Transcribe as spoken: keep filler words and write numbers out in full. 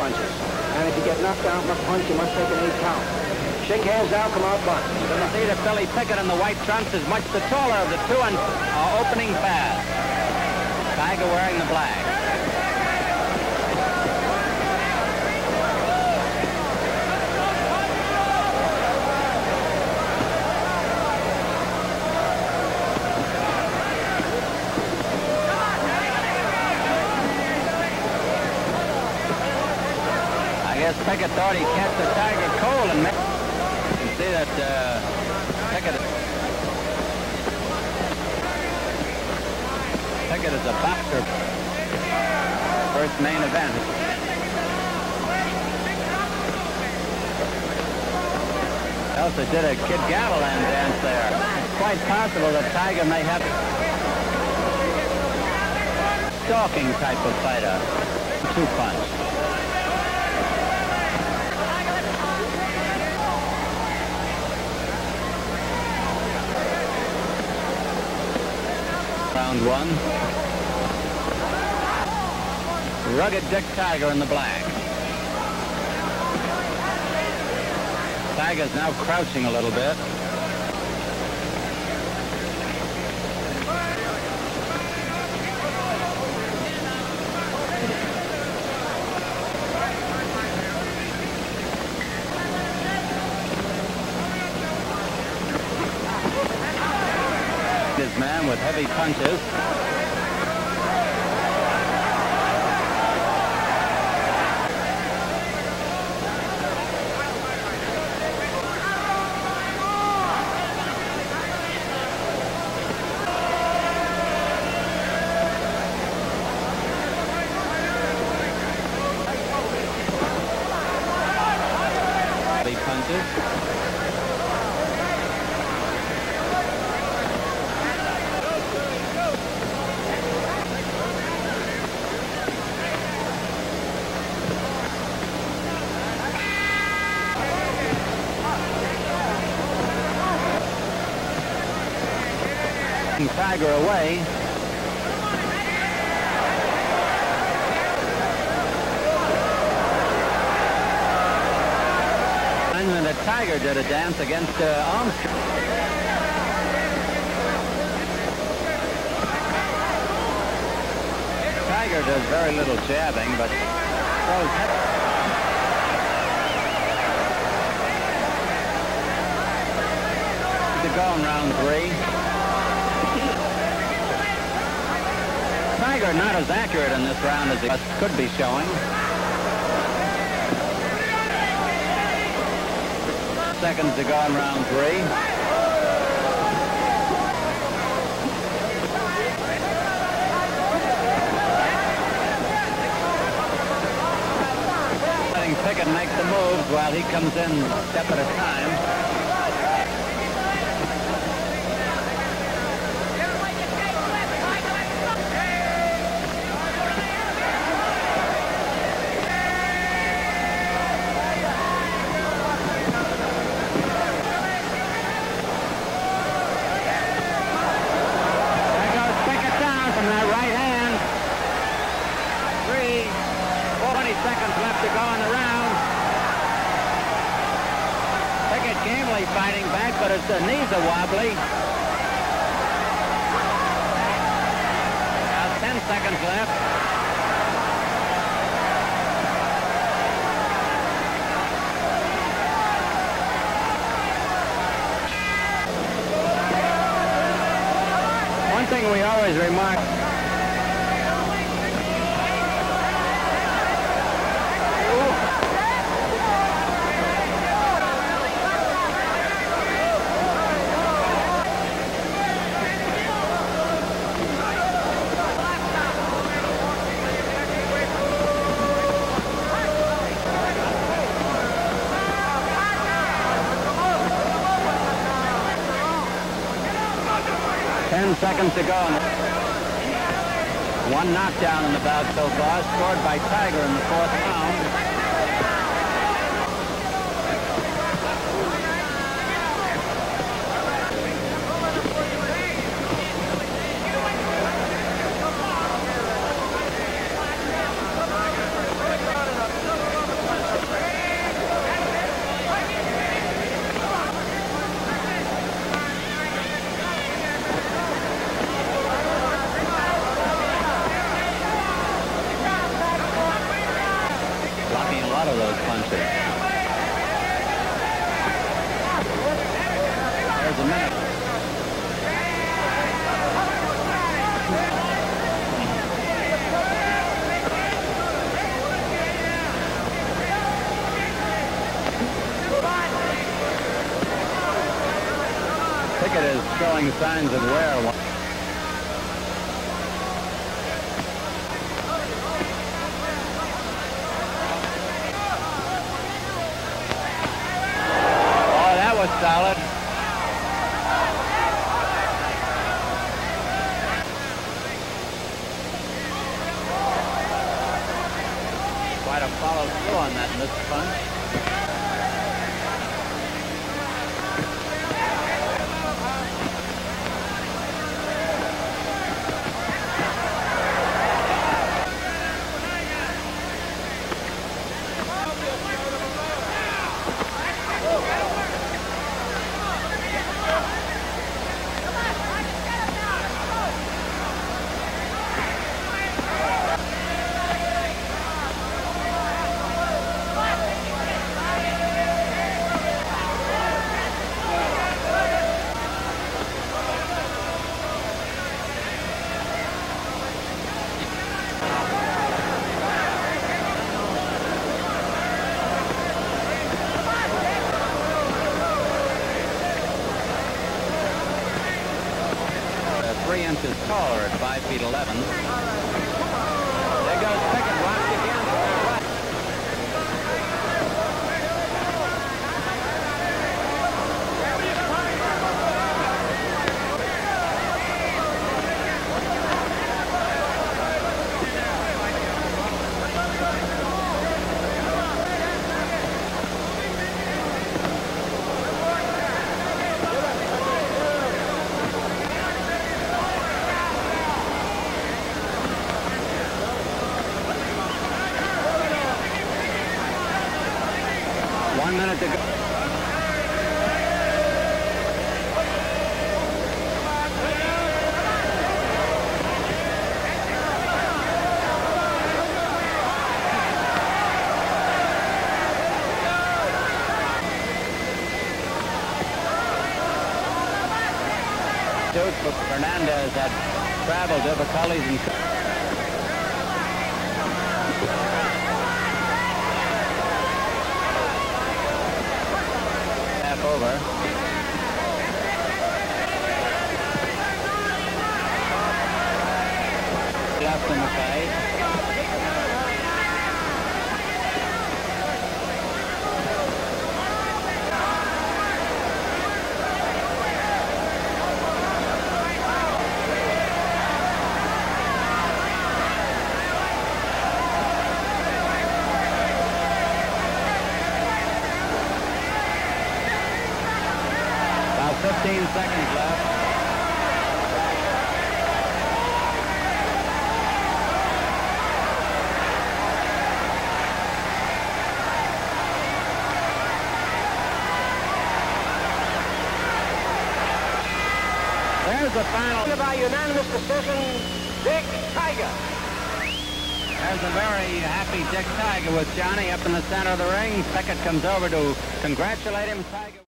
punches. And if you get knocked down from a punch, you must take an eight count. Shake hands now, come out bunch. You can see that Billy Pickett in the white trunks is much the taller of the two and uh, opening pass. Tiger wearing the black. I guess Pickett thought he'd catch the Tiger cold and make... You can see that uh, Pickett... Pickett is a boxer. First main event. Also did a Kid Gavilan dance there. It's quite possible that Tiger may have stalking type of fighter. Two punch. Round one. Rugged Dick Tiger in the black. Tiger's now crouching a little bit. His man with heavy punches. Heavy punches. Tiger away. And then the Tiger did a dance against uh, Armstrong. Tiger does very little jabbing, but throws heavy. To go in round three. Tiger not as accurate in this round as he could be showing. Seconds to go in round three. Letting Pickett make the moves while he comes in a step at a time. Seconds left to go in the round. Pickett gamely fighting back, but his uh, knees are wobbly. Now ten seconds left. One thing we always remark. Ten seconds to go. One knockdown in the bout so far, scored by Tiger in the fourth round. lot of those punches. There's a minute. Pickett is showing signs of wear. Solid. Quite a follow through on that missed punch. Three inches taller at five feet eleven. There goes Pickett, Rossi again. One minute to go. Fernandez had travel difficulties and over. Left in the fight. fifteen seconds left. There's the final. By unanimous decision, Dick Tiger. There's a very happy Dick Tiger with Johnny up in the center of the ring. Pickett comes over to congratulate him. Tiger.